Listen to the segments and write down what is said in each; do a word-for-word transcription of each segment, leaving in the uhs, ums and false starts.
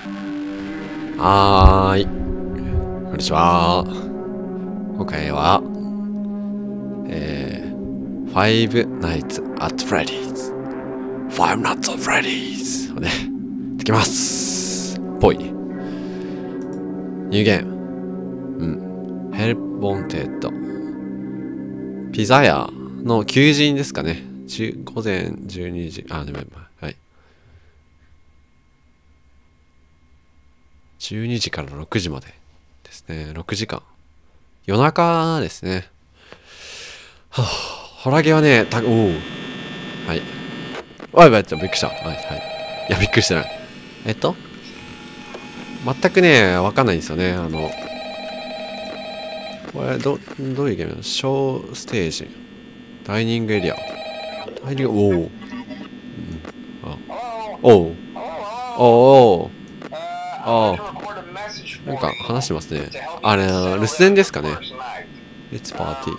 はーい。こんにちは。今回は、えー、Five Nights at Freddy's Five Nights at Freddy's をね、できます。ぽいね。ニューゲーム。うん。Help Wanted。ピザ屋の求人ですかね。午前じゅうにじ。あ、でも、はい。じゅうにじからろくじまでですね。ろくじかん。夜中ですね。はぁ、ホラゲはね、た、おお。はい。おい、ばいちゃん、びっくりした。はい、はい。いや、びっくりしてない。えっと全くね、わかんないんですよね。あの、これ、ど、どういうゲームなの？ショーステージ。ダイニングエリア。ダイニング、おお。うん、あ、おう。おお。ああ。なんか話してますね。あれ、留守電ですかね。It's party。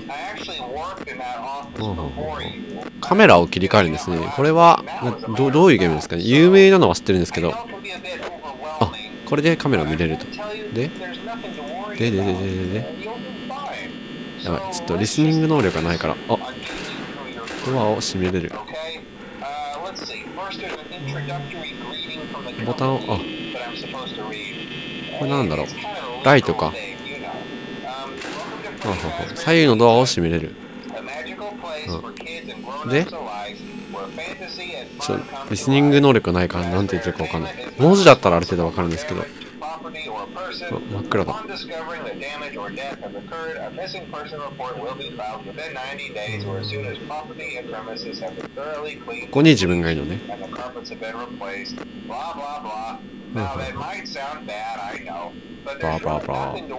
カメラを切り替えるんですね。これはど、どういうゲームですかね。有名なのは知ってるんですけど。あ、これでカメラ見れると。でででででででやばい、ちょっとリスニング能力がないから。あ、ドアを閉めれる。ボタンを、あ、これなんだろう。ライトか。あはは、左右のドアを閉めれる。うん、で、ちょっとリスニング能力ないからなんて言ってるかわかんない。文字だったらある程度わかるんですけど。あ、真っ暗だ。ここに自分がいるのね。バーバーバー。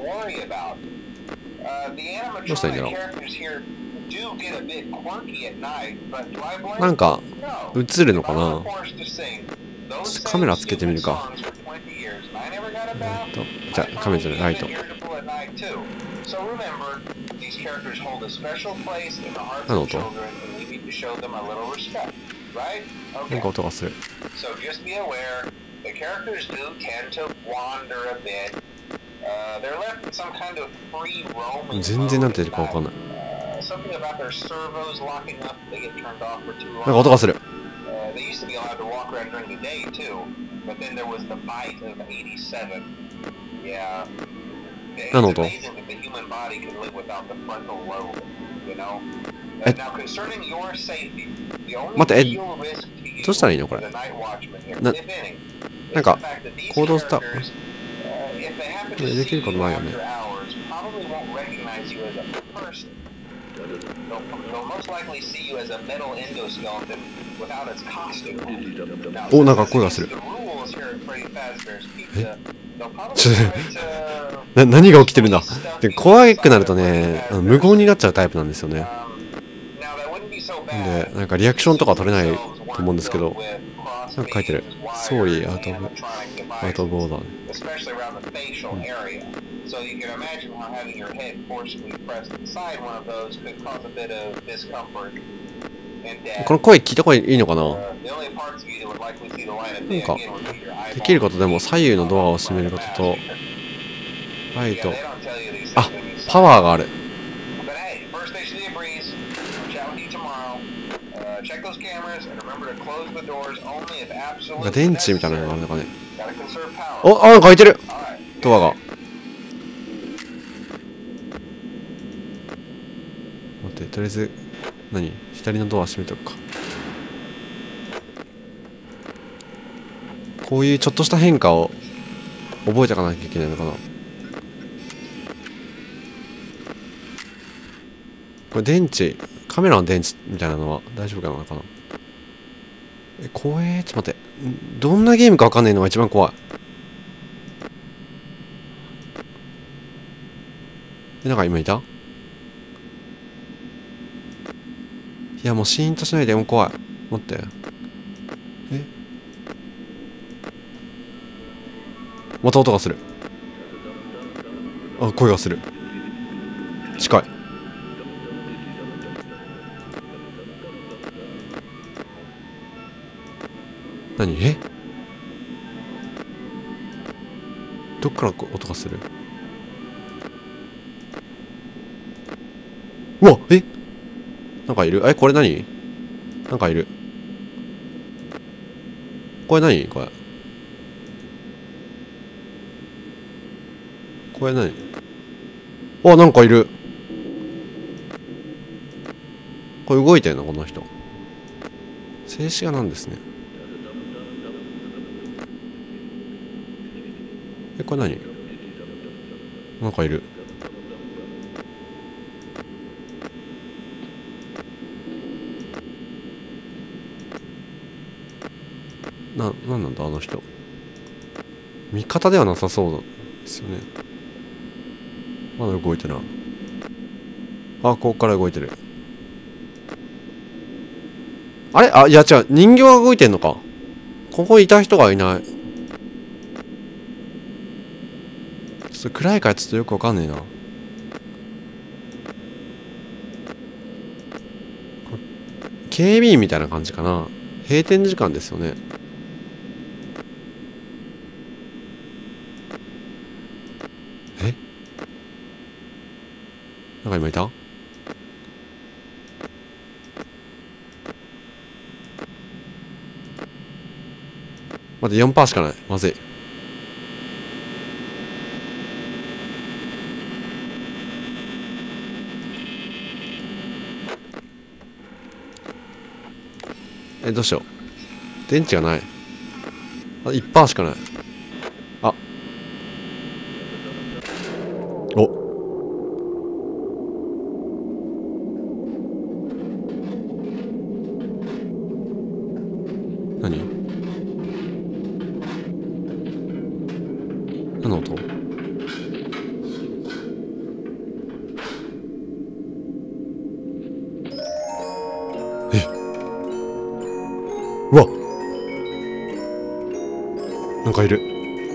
どうしたらいいんだろう。なんか映るのかな。カメラつけてみるか。えっとじゃあカメラじゃない、ライト。何の音？なんか音がする。全然なんて言ってるかわかんない。なんか音がする。何の音？え、待って、え、どうしたらいいのこれ。な、なんか行動したできることないよね。お、なんか声がする。え、ちょっとな、何が起きてるんだ。で、怖くなるとね、無言になっちゃうタイプなんですよね。で、なんかリアクションとか取れないと思うんですけど、なんか書いてる。Sorry, out of, out of order。この声聞いた声いいのかな。なんかできることでも左右のドアを閉めることとライト、あ、パワーがある。なんか電池みたいなのがあるのかね。お、あ、なんか開いてるドアが。待って、とりあえず何、左のドア閉めとくか。こういうちょっとした変化を覚えておかなきゃいけないのかな。これ電池、カメラの電池みたいなのは大丈夫かなかな。え、怖えー。ちょっと待って、どんなゲームか分かんないのが一番怖い。で、なんか今いた？いや、もうシーンとしないで、もう怖い。待って。え、また音がする。あ、声がする。近い。何？え、 どっから音がする？うわ、え、なんかいる？え、これ何？なんかいる。これ何？これ。これ何？あ、なんかいる。これ動いてんのこの人。静止画なんですね。え、これ何？なんかいる。な、なんなんだあの人。味方ではなさそうですよね。まだ動いてない。あ、ここから動いてる。あれ、あ、いや違う。人形が動いてんのか。ここいた人がいない。ちょっと暗いからちょっとよくわかんねえな。警備員みたいな感じかな。閉店時間ですよね。え、なんか今いた？待って、よんパーセント しかない。まずい。え、どうしよう。電池がない。あ、いちパーセント しかない。あ、お、何？何の音？え、うわ、なんかいる。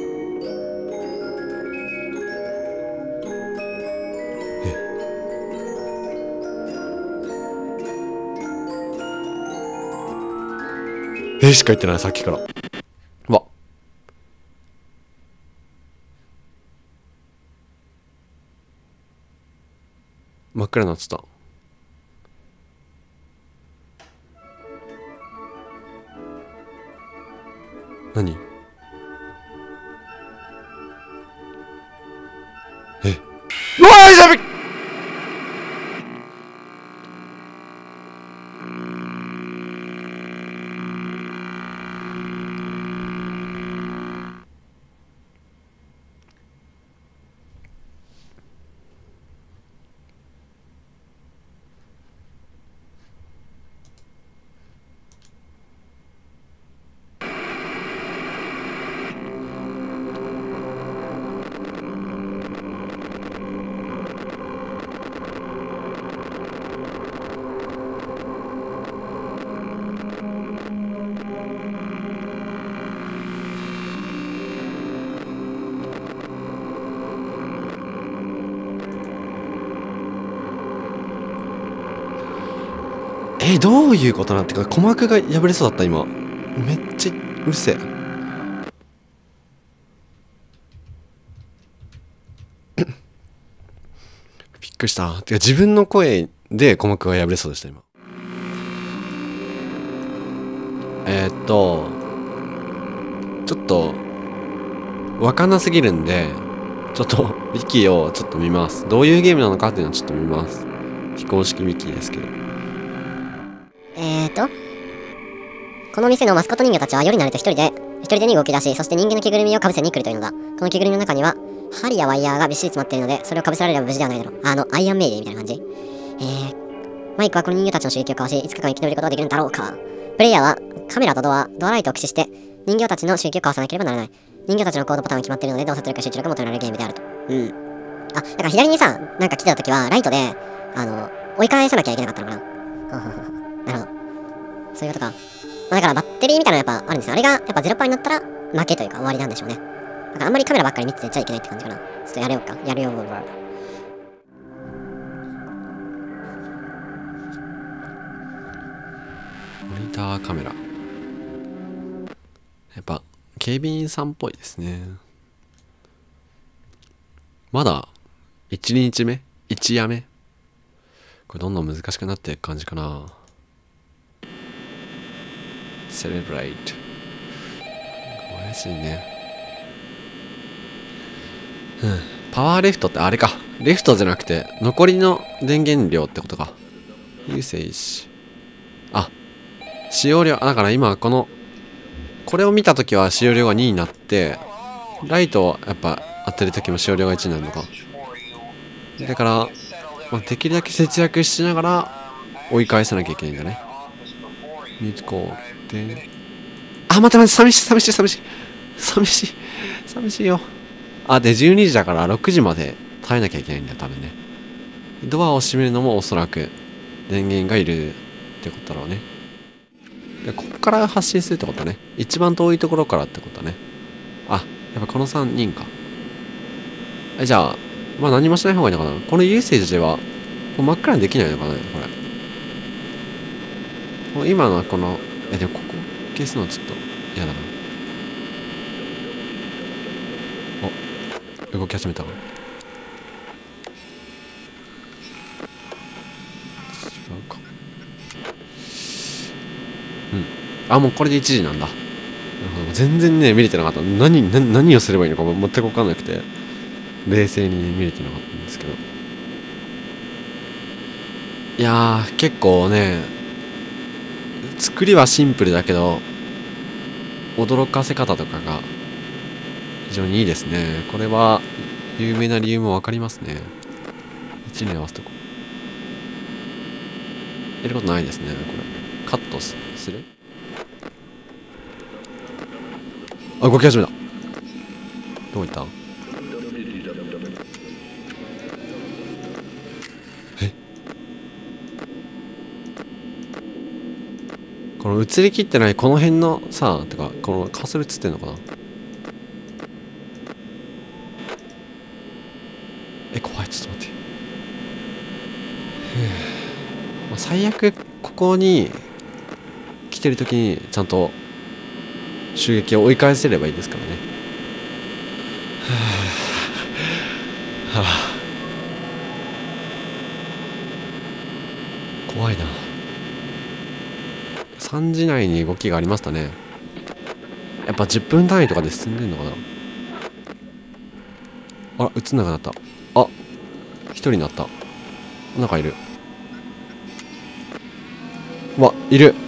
え、えしか言ってない、さっきから。うわ、真っ暗になってた。何？え、うわー、やべっ。え、どういうことなんてか、鼓膜が破れそうだった今。めっちゃうるせえ。びっくりした。てか自分の声で鼓膜が破れそうでした今。えー、っとちょっとわかんなすぎるんで、ちょっとウィキをちょっと見ます。どういうゲームなのかっていうのをちょっと見ます。非公式ウィキですけど。 えーとこの店のマスコット人形たちは夜になると一人で一人でに動き出し、そして人間の着ぐるみをかぶせに来るというのだ。この着ぐるみの中には針やワイヤーがびっしり詰まっているので、それをかぶせられれば無事ではないだろう。あのアイアンメイデーみたいな感じ。えーマイクはこの人形たちの刺激をかわし、いつか間生き延びることができるんだろうか。プレイヤーはカメラとドアドアライトを駆使して人形たちの刺激をかわさなければならない。人形たちの行動パターンが決まっているので、洞察力や集中力が求められるゲームであると。うん。あ、なんか左にさ、なんか来てた時はライトであの追い返さなきゃいけなかったのかな。なるほど、そういうことか。まあ、だからバッテリーみたいなのやっぱあるんですよ。あれがやっぱゼロパーになったら負けというか終わりなんでしょうね。だからあんまりカメラばっかり見てちゃいけないって感じかな。ちょっとやれようか。やるよ。モニターカメラ。やっぱ警備員さんっぽいですね。 まだいちにちめ ?いち 夜目これどんどん難しくなっていく感じかな。セレブレイト。怪しいね。うん。パワーレフトってあれか。レフトじゃなくて、残りの電源量ってことか。ユーセージ。あ、使用量、だから今この、これを見たときは使用量がにになって、ライトをやっぱ当てるときも使用量がいちになるのか。だから、まあ、できるだけ節約しながら追い返さなきゃいけないんだね。ミートコーで。あ、待って待って、寂しい寂しい寂しい。寂しい。寂しいよ。あ、で、じゅうにじだからろくじまで耐えなきゃいけないんだよ、多分ね。ドアを閉めるのもおそらく電源がいるってことだろうね。で、こっから発信するってことだね。一番遠いところからってことだね。あ、やっぱこのさんにんか。え、じゃあ、まあ何もしない方がいいのかな。このユーセージでは、真っ暗にできないのかな、これ。もう今のこの、え、でもここ消すのちょっと嫌だな。お、動き始めたかな。違うか。うん。あ、もうこれでいちじなんだ。なるほど。全然ね、見れてなかった。何、何、何をすればいいのか全く分かんなくて、冷静に、ね、見れてなかったんですけど。いやー、結構ね、作りはシンプルだけど、驚かせ方とかが非常にいいですね。これは有名な理由もわかりますね。いちに合わせとこう。やることないですね、これ。カットする？あ、動き始めた。どういった？え？この映りきってないこの辺のさ、てか、このカーソル映ってんのかな？え、怖い、ちょっと待って。まあ、最悪、ここに来てるときにちゃんと襲撃を追い返せればいいですからね。はあ、はあ、怖いな。さんじ内に動きがありましたね。やっぱじゅっぷん単位とかで進んでんのかな。あら、映んなくなった。あ、一人になった。なんかいる。うわ、いる。い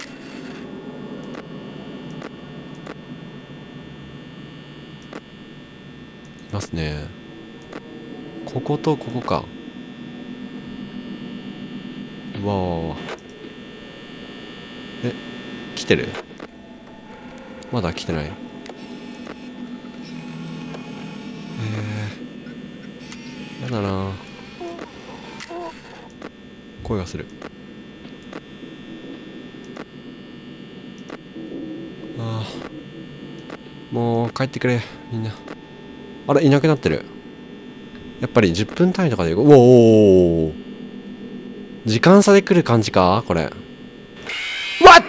ますね。こことここか。うわーわ。え、来てる？まだ来てない。えー、やだな。声がする。ああ、もう帰ってくれ、みんな。あれ、いなくなってる。やっぱりじゅっぷん単位とかで、おお、時間差で来る感じかこれ。What?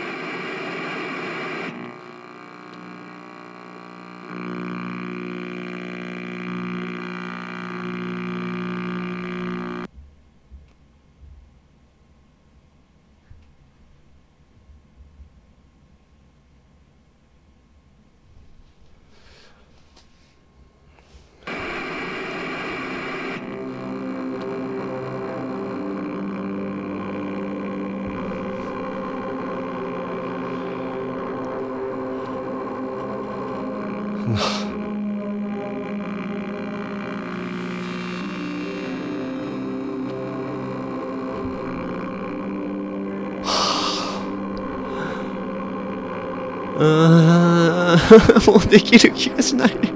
うーんもうできる気がしない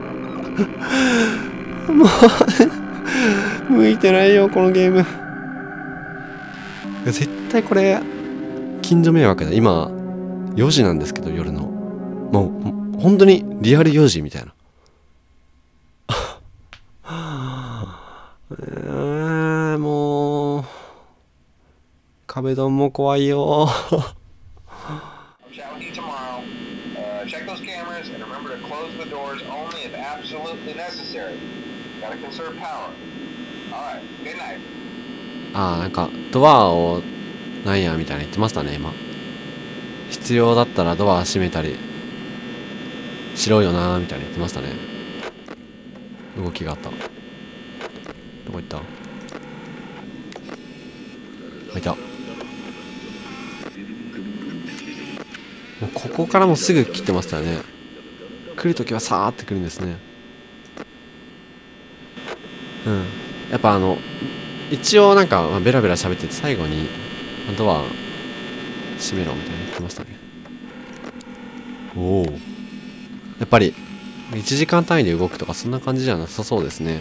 もう向いてないよこのゲーム。絶対これ近所迷惑だ。今よじなんですけど、夜のもう本当にリアルよじみたいなえー、もう壁ドンも怖いよああ、なんかドアをなんやみたいな言ってましたね今。必要だったらドア閉めたりしろよなーみたいな言ってましたね。動きがあった。どこ行った？あ、いた。もうここからもすぐ来てましたよね。来るときはさーって来るんですね。うん。やっぱあの一応なんかまあベラベラ喋ってて最後にドア閉めろみたいな言ってましたね。おお。やっぱりいちじかん単位で動くとかそんな感じじゃなさそうですね。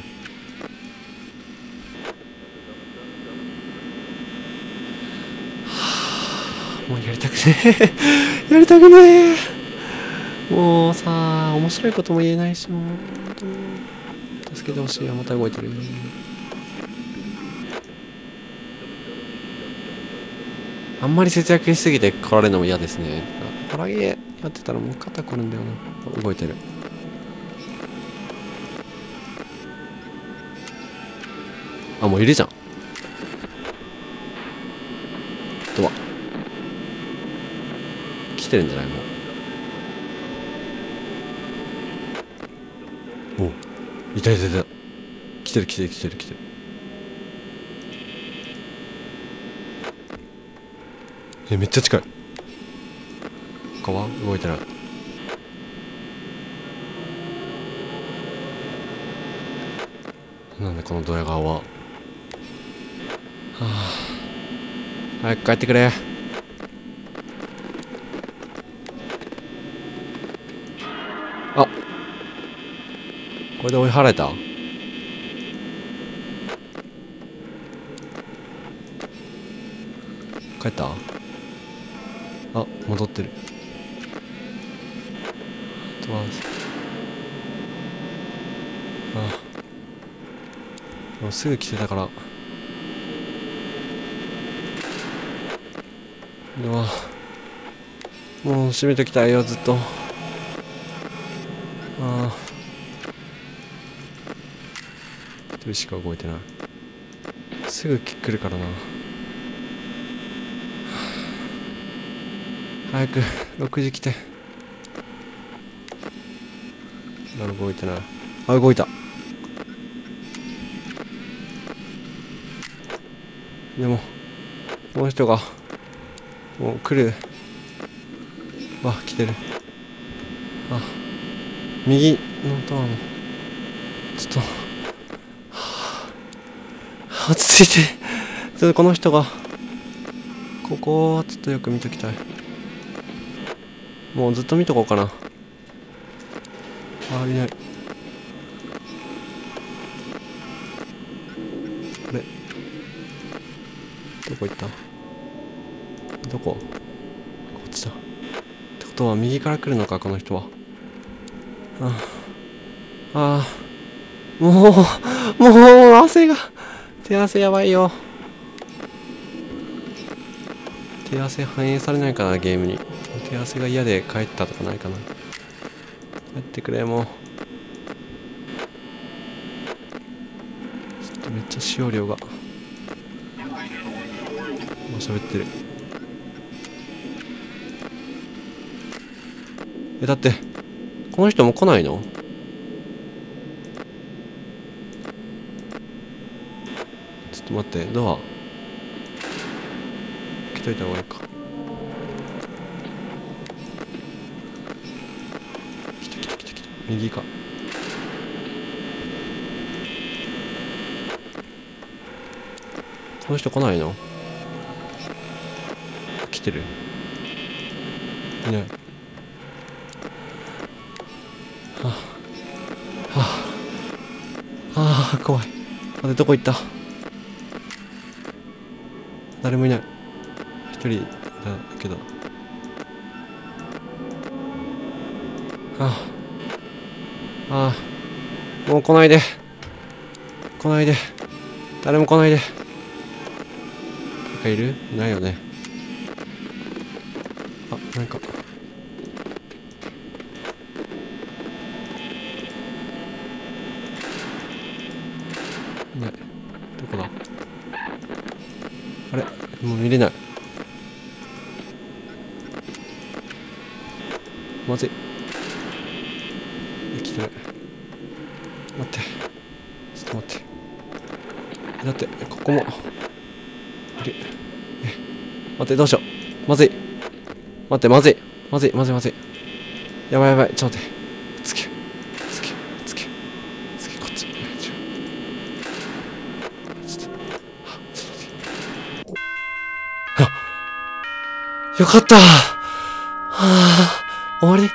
はあ、もうやりたくねえやりたくねえ。もうさあ面白いことも言えないし、もう本当に助けてほしいわ。また動いてる。あんまり節約しすぎて来られるのも嫌ですね。唐揚げやってたらもう肩こるんだよな。動いてる。あ、もういるじゃん。ドア来てるんじゃない？もう。お、いたいたいた。来てる来てる来てる来てる。え、めっちゃ近い。他は動いてない。なんでこのドヤ顔は。はあ、早く帰ってくれ。あ、これで追い払えた？帰った？あ、戻ってる。あとはあ、もうすぐ来てたから。うわ、もう閉めときたいよずっと。ああ、一人しか動いてない。すぐ来るからな。早くろくじ来て。まだ動いてない。あ、動いた。でもこの人がもう来る。わ、来てる。あ、右のドアもちょっと、はあ、落ち着いて。ちょっとこの人がここをちょっとよく見ときたい。もうずっと見とこうかな。あ、いない。あれ、どこ行った？どこ？こっちだ。ってことは右から来るのか、この人は。ああ、あ、もうもう汗が、手汗やばいよ。手汗反映されないかな、ゲームに。手汗が嫌で帰ったとかないかな。帰ってくれ、もう。ちょっとめっちゃ使用量が。もう喋ってる。え、だってこの人も来ないの？ちょっと待って、ドア開けといた方がいいか。来た来た来た来た。右か。この人来ないの？来てる？いない。はあ、はあ、はあ、怖い。あれ、どこ行った？誰もいない。一人だけど。はあ、ああ、もう来ないで。来ないで。誰も来ないで。誰かいる？いないよね。あ、なんか。 いない。どこだ。あれもう見れない。まずい。来てない。待って。ちょっと待って。だって、ここも。いる。え、待って、どうしよう。まずい。待って、まずい。まずい、まずい、まずい。やばいやばい。ちょっと待って。つけ。つけ。つけ。つけ、こっち。ちょっと。ちょっと待って。あ、よかった。はあ、終わり。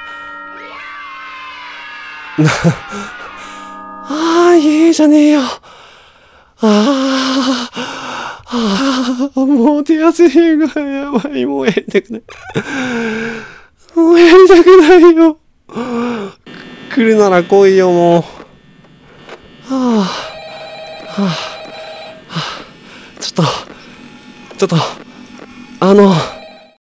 ああ、いいじゃねえよ。ああ、ああ、もう手汗がやばい。もうやりたくない。もうやりたくないよ。来るなら来いよ、もう。はあ、はあ、はあ、ちょっと、ちょっと、あの、